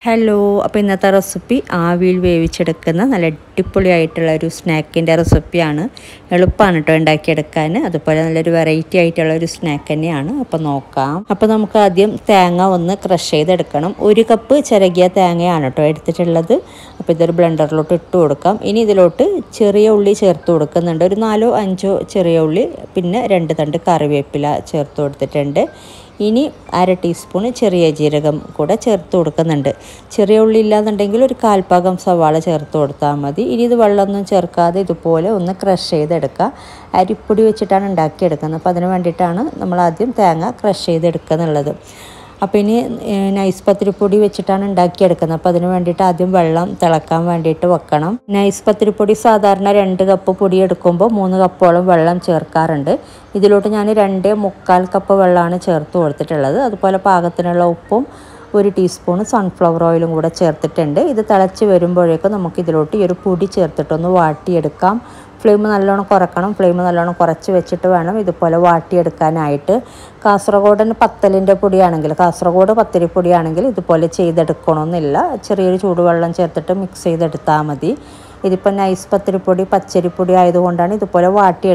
Hello, അപ്പോൾ ഇന്നത്തെ recipe ആവിയിൽ വേവിച്ചെടുക്കുന്ന നല്ല അടിപൊളിയായിട്ടുള്ള ഒരു സ്നാക്കിൻ്റെ റെസിപ്പിയാണ്. എളുപ്പമാണ് കേട്ടോ ഉണ്ടാക്കിയെടുക്കാൻ. അതുപോലെ നല്ലൊരു വെറൈറ്റി ആയിട്ടുള്ള ഒരു സ്നാക്ക് തന്നെയാണ്. അപ്പോൾ നോക്കാം. അപ്പോൾ നമുക്ക് ആദ്യം തേങ്ങ ഒന്ന് ക്രഷ് ചെയ്തെടുക്കണം. 1 കപ്പ് ചിരകിയ തേങ്ങയാണ് കേട്ടോ എടുത്തിട്ടുള്ളത്. അപ്പോൾ ഇതൊരു ബ്ലെൻഡറിലോട്ട് ഇട്ട് കൊടുക്കാം. ഇനി ഇതിലോട്ട് ചെറിയ ഉള്ളി ചേർത്ത് കൊടുക്കുന്നുണ്ട്. ഒരു 4-5 ചെറിയ ഉള്ളി, പിന്നെ 2 തണ്ട് കറിവേപ്പില ചേർത്ത് കൊടുത്തിട്ടുണ്ട്. ഇനി 1/2 ടീസ്പൂൺ ചെറിയ ജീരകം കൂടെ ചേർത്ത് കൊടുക്കുന്നുണ്ട്. ചെറിയ ഉള്ളി ഇല്ലാന്നുണ്ടെങ്കിൽ ഒരു 1/4 ഭാഗം സവാള ചേർത്ത് കൊടുത്താൽ മതി. ഇനി ഇത് വെള്ളമൊന്നും ചേർക്കാതെ ഇതുപോലെ ഒന്ന് ക്രഷ് ചെയ്തെടുക്കുക. അരിപ്പൊടി വെച്ചിട്ടാണ് ഉണ്ടാക്കിയെടുക്കുന്നത്. അപ്പോൾ അതിന് വേണ്ടിയിട്ടാണ് നമ്മൾ ആദ്യം തേങ്ങ ക്രഷ് ചെയ്തെടുക്കുക എന്നുള്ളത്. അപ്പോൾ ഇനി നൈസ് പത്തിരിപ്പൊടി വെച്ചിട്ടാണ് ഉണ്ടാക്കിയെടുക്കുന്നത്. അപ്പോൾ അതിന് വേണ്ടിയിട്ട് ആദ്യം വെള്ളം തിളക്കാൻ വേണ്ടിയിട്ട് വെക്കണം. നൈസ് പത്തിരിപ്പൊടി സാധാരണ 2 കപ്പ് പൊടി എടുക്കുമ്പോൾ 3 കപ്പോളം വെള്ളം ചേർക്കാറുണ്ട്. ഇതിലോട്ട് ഞാൻ 2.25 കപ്പ് വെള്ളമാണ് ചേർത്ത് കൊടുത്തിട്ടുള്ളത്. അതുപോലെ പാകത്തിനുള്ള ഉപ്പും 1 ടീസ്പൂൺ സൺഫ്ലവർ ഓയിലും കൂടെ ചേർത്തിട്ടുണ്ട്. ഇത് തിളച്ച് വരുമ്പോഴേക്കും നമുക്ക് ഇതിലോട്ട് ഈ ഒരു പൊടി ചേർത്തിട്ടൊന്ന് വാട്ടിയെടുക്കാം. ഫ്ലെയിം നല്ലോണം കുറക്കണം. ഫ്ലെയിം നല്ലോണം കുറച്ച് വെച്ചിട്ട് വേണം ഇതുപോലെ വാട്ടിയെടുക്കാനായിട്ട്. കാസർഗോഡൻ പത്തലിൻ്റെ പൊടിയാണെങ്കിൽ, കാസർഗോഡ് പത്തിരിപ്പൊടിയാണെങ്കിൽ ഇതുപോലെ ചെയ്തെടുക്കണമെന്നില്ല. ചെറിയൊരു ചൂടുവെള്ളം ചേർത്തിട്ട് മിക്സ് ചെയ്തെടുത്താൽ മതി. ഇതിപ്പോൾ നൈസ് പത്തിരിപ്പൊടി പച്ചരിപ്പൊടി ആയതുകൊണ്ടാണ് ഇതുപോലെ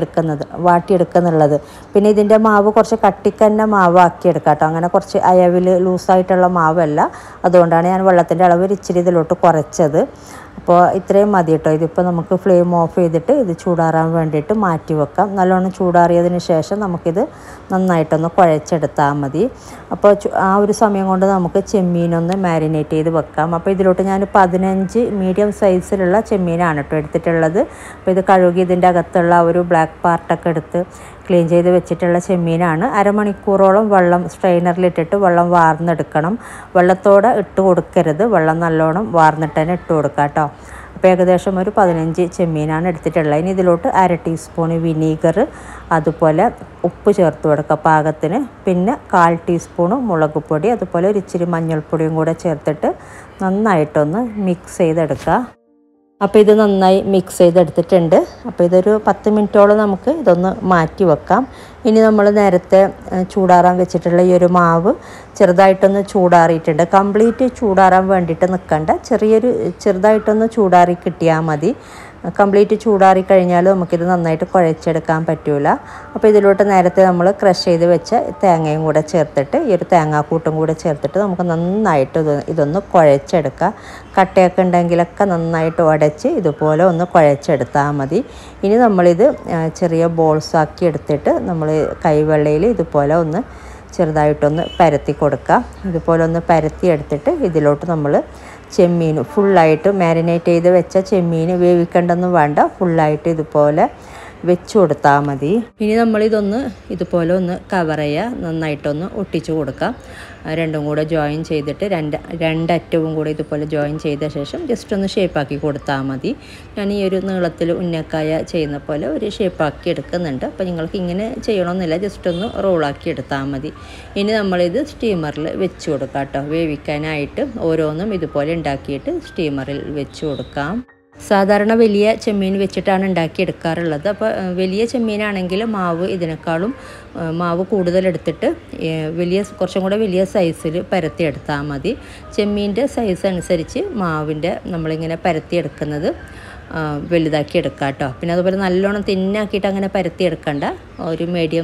വാട്ടിയെടുക്കുന്നുള്ളത്. പിന്നെ ഇതിൻ്റെ മാവ് കുറച്ച് കട്ടിക്ക് തന്നെ മാവാക്കിയെടുക്കാം കേട്ടോ. അങ്ങനെ കുറച്ച് അയവിൽ ലൂസായിട്ടുള്ള മാവല്ല. അതുകൊണ്ടാണ് ഞാൻ വെള്ളത്തിൻ്റെ അളവ് ഇച്ചിരി ഇതിലോട്ട് കുറച്ചത്. അപ്പോൾ ഇത്രയും മതി കേട്ടോ. ഇതിപ്പോൾ നമുക്ക് ഫ്ലെയിം ഓഫ് ചെയ്തിട്ട് ഇത് ചൂടാറാൻ വേണ്ടിയിട്ട് മാറ്റി വെക്കാം. നല്ലോണം ചൂടാറിയതിന് ശേഷം നമുക്കിത് നന്നായിട്ടൊന്ന് കുഴച്ചെടുത്താൽ മതി. അപ്പോൾ ആ ഒരു സമയം കൊണ്ട് നമുക്ക് ചെമ്മീനൊന്ന് മാരിനേറ്റ് ചെയ്ത് വെക്കാം. അപ്പോൾ ഇതിലോട്ട് ഞാൻ 15 മീഡിയം സൈസിലുള്ള ചെമ്മീനാണ് കേട്ടോ എടുത്തിട്ടുള്ളത്. അപ്പോൾ ഇത് കഴുകി ഇതിൻ്റെ അകത്തുള്ള ഒരു ബ്ലാക്ക് പാർട്ടൊക്കെ എടുത്ത് ക്ലീൻ ചെയ്ത് വെച്ചിട്ടുള്ള ചെമ്മീനാണ്. അരമണിക്കൂറോളം വെള്ളം സ്ട്രെയിനറിലിട്ടിട്ട് വെള്ളം വാർന്നെടുക്കണം. വെള്ളത്തോടെ ഇട്ട് കൊടുക്കരുത്. വെള്ളം നല്ലോണം വാർന്നിട്ട് തന്നെ ഇട്ട് കൊടുക്കാം കേട്ടോ. അപ്പോൾ ഏകദേശം ഒരു 15 ചെമ്മീനാണ് എടുത്തിട്ടുള്ളത്. ഇനി ഇതിലോട്ട് 1/2 ടീസ്പൂൺ വിനീഗർ, അതുപോലെ ഉപ്പ് ചേർത്ത് കൊടുക്കുക പാകത്തിന്. പിന്നെ 1/4 ടീസ്പൂൺ മുളക് പൊടി, അതുപോലെ ഒരു ഇച്ചിരി മഞ്ഞൾപ്പൊടിയും കൂടെ ചേർത്തിട്ട് നന്നായിട്ടൊന്ന് മിക്സ് ചെയ്തെടുക്കുക. അപ്പോൾ ഇത് നന്നായി മിക്സ് ചെയ്തെടുത്തിട്ടുണ്ട്. അപ്പോൾ ഇതൊരു 10 മിനിറ്റോളം നമുക്ക് ഇതൊന്ന് മാറ്റി വെക്കാം. ഇനി നമ്മൾ നേരത്തെ ചൂടാറാൻ വെച്ചിട്ടുള്ള ഈ ഒരു മാവ് ചെറുതായിട്ടൊന്ന് ചൂടാറിയിട്ടുണ്ട്. കംപ്ലീറ്റ് ചൂടാറാൻ വേണ്ടിയിട്ട് നിൽക്കണ്ട. ചെറുതായിട്ടൊന്ന് ചൂടാറി കിട്ടിയാൽ മതി. കംപ്ലീറ്റ് ചൂടാറി കഴിഞ്ഞാൽ നമുക്കിത് നന്നായിട്ട് കുഴച്ചെടുക്കാൻ പറ്റില്ല. അപ്പോൾ ഇതിലോട്ട് നേരത്തെ നമ്മൾ ക്രഷ് ചെയ്ത് വെച്ച തേങ്ങയും കൂടെ ചേർത്തിട്ട് ഈ ഒരു തേങ്ങാക്കൂട്ടും കൂടെ ചേർത്തിട്ട് നമുക്ക് നന്നായിട്ട് ഇതൊന്ന് കുഴച്ചെടുക്കാം. കട്ടയൊക്കെ ഉണ്ടെങ്കിലൊക്കെ നന്നായിട്ട് ഉടച്ച് ഇതുപോലെ ഒന്ന് കുഴച്ചെടുത്താൽ മതി. ഇനി നമ്മളിത് ചെറിയ ബോൾസാക്കി എടുത്തിട്ട് നമ്മൾ കൈവെള്ളയിൽ ഇതുപോലെ ഒന്ന് ചെറുതായിട്ടൊന്ന് പരത്തി കൊടുക്കുക. ഇതുപോലെ ഒന്ന് പരത്തി എടുത്തിട്ട് ഇതിലോട്ട് നമ്മൾ ചെമ്മീൻ ഫുള്ളായിട്ട് മാരിനേറ്റ് ചെയ്ത് വെച്ച ചെമ്മീൻ വേവിക്കേണ്ടൊന്നും വേണ്ട, ഫുള്ളായിട്ട് ഇതുപോലെ വെച്ച് കൊടുത്താൽ മതി. ഇനി നമ്മളിതൊന്ന് ഇതുപോലെ ഒന്ന് കവർ ചെയ്യുക, നന്നായിട്ടൊന്ന് ഒട്ടിച്ച് കൊടുക്കാം. രണ്ടും കൂടെ ജോയിൻ ചെയ്തിട്ട് രണ്ടറ്റവും കൂടെ ഇതുപോലെ ജോയിൻ ചെയ്ത ശേഷം ജസ്റ്റ് ഒന്ന് ഷേപ്പാക്കി കൊടുത്താൽ മതി. ഞാൻ ഈ ഒരു നീളത്തിൽ ഉന്നക്കായ ചെയ്യുന്ന പോലെ ഒരു ഷേപ്പാക്കി എടുക്കുന്നുണ്ട്. അപ്പോൾ നിങ്ങൾക്ക് ഇങ്ങനെ ചെയ്യണമെന്നില്ല, ജസ്റ്റ് ഒന്ന് റോളാക്കി എടുത്താൽ മതി. ഇനി നമ്മളിത് സ്റ്റീമറിൽ വെച്ച് കൊടുക്കാം കേട്ടോ. വേവിക്കാനായിട്ട് ഓരോന്നും ഇതുപോലെ ഉണ്ടാക്കിയിട്ട് സ്റ്റീമറിൽ വെച്ച് കൊടുക്കാം. സാധാരണ വലിയ ചെമ്മീൻ വെച്ചിട്ടാണ് ഉണ്ടാക്കിയെടുക്കാറുള്ളത്. അപ്പോൾ വലിയ ചെമ്മീനാണെങ്കിൽ ഇതിനേക്കാളും മാവ് കൂടുതലെടുത്തിട്ട് കുറച്ചും കൂടെ വലിയ സൈസിൽ പരത്തിയെടുത്താൽ മതി. ചെമ്മീൻ്റെ സൈസ് അനുസരിച്ച് നമ്മളിങ്ങനെ പരത്തിയെടുക്കുന്നത് വലുതാക്കി എടുക്കാം കേട്ടോ. പിന്നെ അതുപോലെ നല്ലോണം തിന്നാക്കിയിട്ട് അങ്ങനെ പരത്തിയെടുക്കണ്ട. ഒരു മീഡിയം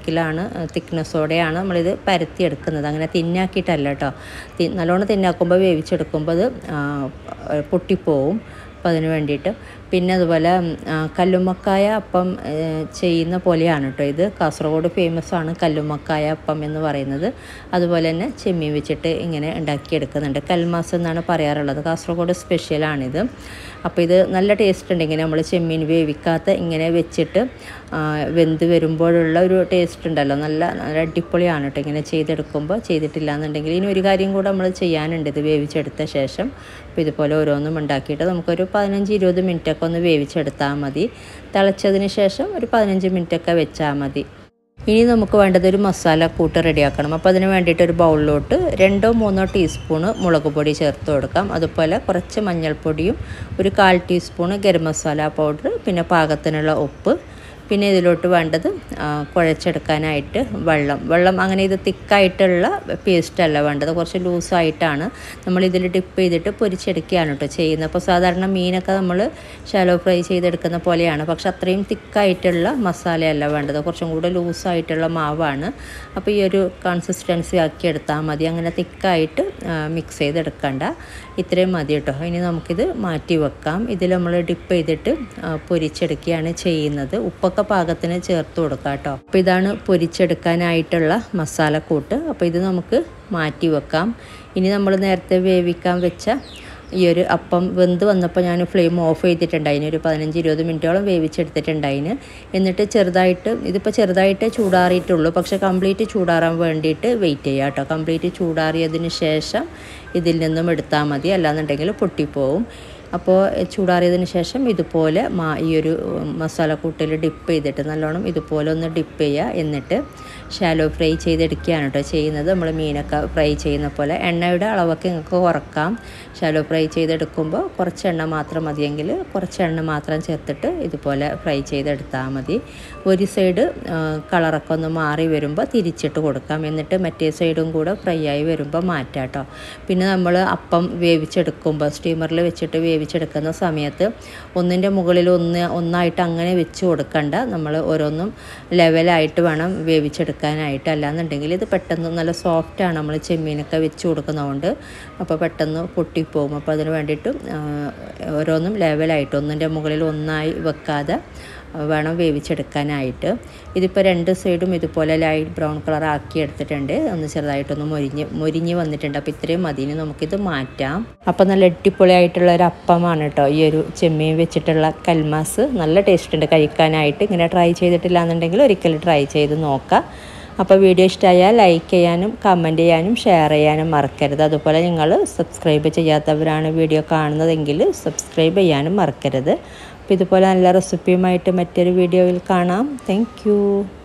തിക്നെസ്സോടെയാണ് നമ്മളിത് പരത്തിയെടുക്കുന്നത്. അങ്ങനെ തിന്നാക്കിയിട്ടല്ല കേട്ടോ. നല്ലോണം തിന്നാക്കുമ്പോൾ വേവിച്ചെടുക്കുമ്പോൾ അത് പൊട്ടിപ്പോവും. അപ്പോൾ അതിന് വേണ്ടിയിട്ട്. പിന്നെ അതുപോലെ കല്ലുമ്മക്കായ അപ്പം ചെയ്യുന്ന പോലെയാണ് കേട്ടോ ഇത്. കാസർഗോഡ് ഫേമസ് ആണ് കല്ലുമ്മക്കായ അപ്പം എന്ന് പറയുന്നത്. അതുപോലെ തന്നെ ചെമ്മീൻ വെച്ചിട്ട് ഇങ്ങനെ ഉണ്ടാക്കിയെടുക്കുന്നുണ്ട്. കൽമാസ് എന്നാണ് പറയാറുള്ളത്. കാസർഗോഡ് സ്പെഷ്യലാണിത്. അപ്പോൾ ഇത് നല്ല ടേസ്റ്റ് ഉണ്ട്. ഇങ്ങനെ നമ്മൾ ചെമ്മീൻ വേവിക്കാത്ത ഇങ്ങനെ വെച്ചിട്ട് വെന്ത് വരുമ്പോഴുള്ള ഒരു ടേസ്റ്റ് ഉണ്ടല്ലോ, നല്ല അടിപൊളിയാണ് കേട്ടോ ഇങ്ങനെ ചെയ്തെടുക്കുമ്പോൾ. ചെയ്തിട്ടില്ല എന്നുണ്ടെങ്കിൽ ഇനി ഒരു കാര്യം കൂടെ നമ്മൾ ചെയ്യാനുണ്ട്. ഇത് വേവിച്ചെടുത്ത ശേഷം അപ്പോൾ ഇതുപോലെ ഓരോന്നും ഉണ്ടാക്കിയിട്ട് നമുക്കൊരു 15-20 മിനിറ്റൊക്കെ ഒന്ന് വേവിച്ചെടുത്താൽ മതി. തിളച്ചതിന് ശേഷം ഒരു 15 മിനിറ്റൊക്കെ വെച്ചാൽ മതി. ഇനി നമുക്ക് വേണ്ടത് ഒരു മസാല കൂട്ട് റെഡിയാക്കണം. അപ്പോൾ അതിന് വേണ്ടിയിട്ട് ഒരു ബൗളിലോട്ട് 2-3 ടീസ്പൂണ് മുളക് പൊടി ചേർത്ത് കൊടുക്കാം. അതുപോലെ കുറച്ച് മഞ്ഞൾപ്പൊടിയും ഒരു 1/4 ടീസ്പൂണ് ഗരം മസാല പൗഡർ, പിന്നെ പാകത്തിനുള്ള ഉപ്പ്, പിന്നെ ഇതിലോട്ട് വേണ്ടത് കുഴച്ചെടുക്കാനായിട്ട് വെള്ളം അങ്ങനെ ഇത് തിക്കായിട്ടുള്ള പേസ്റ്റല്ല വേണ്ടത്, കുറച്ച് ലൂസായിട്ടാണ് നമ്മളിതിൽ ഡിപ്പ് ചെയ്തിട്ട് പൊരിച്ചെടുക്കുകയാണ് കേട്ടോ ചെയ്യുന്നത്. അപ്പോൾ സാധാരണ മീനൊക്കെ നമ്മൾ ഷാലോ ഫ്രൈ ചെയ്തെടുക്കുന്ന പോലെയാണ്, പക്ഷെ അത്രയും തിക്കായിട്ടുള്ള മസാലയല്ല വേണ്ടത്, കുറച്ചും കൂടെ ലൂസായിട്ടുള്ള മാവാണ്. അപ്പോൾ ഈ ഒരു കൺസിസ്റ്റൻസി ആക്കി എടുത്താൽ മതി, അങ്ങനെ തിക്കായിട്ട് മിക്സ് ചെയ്തെടുക്കണ്ട, ഇത്രയും മതി കേട്ടോ. ഇനി നമുക്കിത് മാറ്റി വെക്കാം. ഇതിൽ നമ്മൾ ഡിപ്പ് ചെയ്തിട്ട് പൊരിച്ചെടുക്കുകയാണ് ചെയ്യുന്നത്. ഉപ്പൊക്കെ പാകത്തിന് ചേർത്ത് കൊടുക്കാം കേട്ടോ. അപ്പോൾ ഇതാണ് പൊരിച്ചെടുക്കാനായിട്ടുള്ള മസാലക്കൂട്ട്. അപ്പോൾ ഇത് നമുക്ക് മാറ്റി വെക്കാം. ഇനി നമ്മൾ നേരത്തെ വേവിക്കാൻ വെച്ച ഈ ഒരു അപ്പം വെന്ത് വന്നപ്പോൾ ഞാൻ ഫ്ലെയിം ഓഫ് ചെയ്തിട്ടുണ്ടായിന്, ഒരു 15-20 മിനിറ്റോളം വേവിച്ചെടുത്തിട്ടുണ്ടായിന്. എന്നിട്ട് ഇതിപ്പോൾ ചെറുതായിട്ട് ചൂടാറിയിട്ടുള്ളൂ, പക്ഷേ കംപ്ലീറ്റ് ചൂടാറാൻ വേണ്ടിയിട്ട് വെയിറ്റ് ചെയ്യുക കേട്ടോ. കംപ്ലീറ്റ് ചൂടാറിയതിന് ശേഷം ഇതിൽ നിന്നും എടുത്താൽ മതി, അല്ലാന്നുണ്ടെങ്കിൽ പൊട്ടിപ്പോവും. അപ്പോൾ ചൂടാറിയതിന് ശേഷം ഇതുപോലെ ഈ ഒരു മസാലക്കൂട്ടിൽ ഡിപ്പ് ചെയ്തിട്ട് നല്ലോണം ഇതുപോലെ ഒന്ന് ഡിപ്പ് ചെയ്യുക. എന്നിട്ട് ഷാലോ ഫ്രൈ ചെയ്തെടുക്കുകയാണ് കേട്ടോ ചെയ്യുന്നത്. നമ്മൾ മീനൊക്കെ ഫ്രൈ ചെയ്യുന്ന പോലെ എണ്ണയുടെ അളവൊക്കെ നിങ്ങൾക്ക് കുറക്കാം. ഷാലോ ഫ്രൈ ചെയ്തെടുക്കുമ്പോൾ കുറച്ച് എണ്ണ മാത്രം മതിയെങ്കിൽ കുറച്ച് എണ്ണ മാത്രം ചേർത്തിട്ട് ഇതുപോലെ ഫ്രൈ ചെയ്തെടുത്താൽ മതി. ഒരു സൈഡ് കളറൊക്കെ ഒന്ന് മാറി വരുമ്പോൾ തിരിച്ചിട്ട് കൊടുക്കാം, എന്നിട്ട് മറ്റേ സൈഡും കൂടെ ഫ്രൈ ആയി വരുമ്പോൾ മാറ്റാം കേട്ടോ. പിന്നെ നമ്മൾ അപ്പം വേവിച്ചെടുക്കുമ്പോൾ സ്റ്റീമറിൽ വെച്ചിട്ട് വേവിച്ചെടുക്കുന്ന സമയത്ത് ഒന്നിൻ്റെ മുകളിൽ ഒന്നായിട്ട് അങ്ങനെ വെച്ച് കൊടുക്കണ്ട, നമ്മൾ ഓരോന്നും ലെവലായിട്ട് വേണം വേവിച്ചെടുക്കാനായിട്ട്. അല്ലാന്നുണ്ടെങ്കിൽ ഇത് പെട്ടെന്ന് നല്ല സോഫ്റ്റാണ് നമ്മൾ ചെമ്മീനൊക്കെ വെച്ച് കൊടുക്കുന്നതുകൊണ്ട്, അപ്പോൾ പെട്ടെന്ന് പൊട്ടിപ്പോകും. അപ്പോൾ അതിന് വേണ്ടിയിട്ട് ഓരോന്നും ലെവലായിട്ട് ഒന്നിൻ്റെ മുകളിൽ ഒന്നായി വെക്കാതെ വേണം വേവിച്ചെടുക്കാനായിട്ട്. ഇതിപ്പോൾ 2 സൈഡും ഇതുപോലെ ലൈറ്റ് ബ്രൗൺ കളർ ആക്കി എടുത്തിട്ടുണ്ട്, ഒന്ന് ചെറുതായിട്ടൊന്ന് മൊരിഞ്ഞ് വന്നിട്ടുണ്ട്. അപ്പോൾ ഇത്രയും മതിന് നമുക്കിത് മാറ്റാം. അപ്പോൾ നല്ല അടിപൊളിയായിട്ടുള്ള ഒരു അപ്പമാണ് കേട്ടോ ഈ ഒരു ചെമ്മീൻ വെച്ചിട്ടുള്ള കൽമാസ്. നല്ല ടേസ്റ്റ് ഉണ്ട് കഴിക്കാനായിട്ട്. ഇങ്ങനെ ട്രൈ ചെയ്തിട്ടില്ല എന്നുണ്ടെങ്കിൽ ഒരിക്കലും ട്രൈ ചെയ്ത് നോക്കാം. അപ്പോൾ വീഡിയോ ഇഷ്ടമായാൽ ലൈക്ക് ചെയ്യാനും കമൻറ്റ് ചെയ്യാനും ഷെയർ ചെയ്യാനും മറക്കരുത്. അതുപോലെ നിങ്ങൾ സബ്സ്ക്രൈബ് ചെയ്യാത്തവരാണ് വീഡിയോ കാണുന്നതെങ്കിൽ സബ്സ്ക്രൈബ് ചെയ്യാനും മറക്കരുത്. അപ്പോൾ ഇതുപോലെ നല്ല റെസിപ്പിയുമായിട്ട് മറ്റൊരു വീഡിയോയിൽ കാണാം. Thank U.